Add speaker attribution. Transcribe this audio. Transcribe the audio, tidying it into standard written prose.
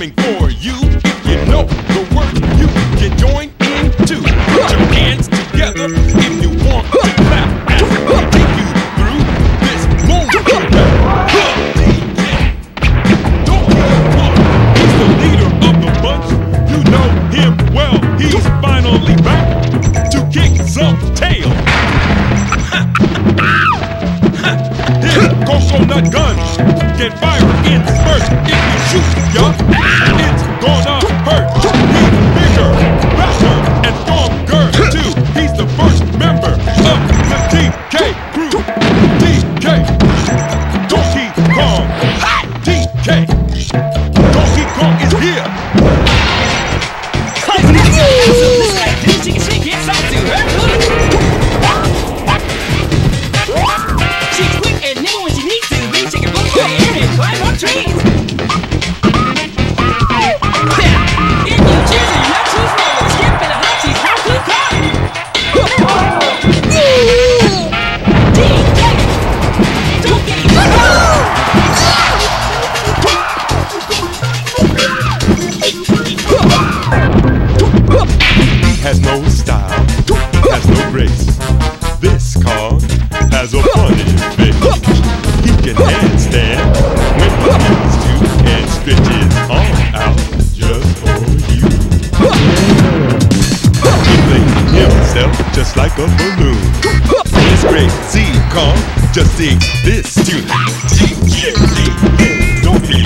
Speaker 1: something for you. If you know the work, you can join in too. Put your hands together if you want to clap as we take you through this moment. Don't keep on. He's the leader of the bunch. You know him well. He's finally back to kick some tail. His coconut gun can fire in spurts. If you shoot, yup, it's gonna hurt. He's bigger, faster, and stronger too. He's the first member of the TK crew. TK, Donkey Kong. TK, Donkey Kong is here.
Speaker 2: She's quick and nimble when she needs to be. She can blow fire and climb up trees. If you choose it, not too slow. Skip and a hop, she's hard to climb. Don't get
Speaker 1: He has no style, has no grace. This car has a funny face. He can handstand when he needs to and stretch his arm out just for you. He plays himself just like a balloon. This great CEEB car just sings this tune. Don't be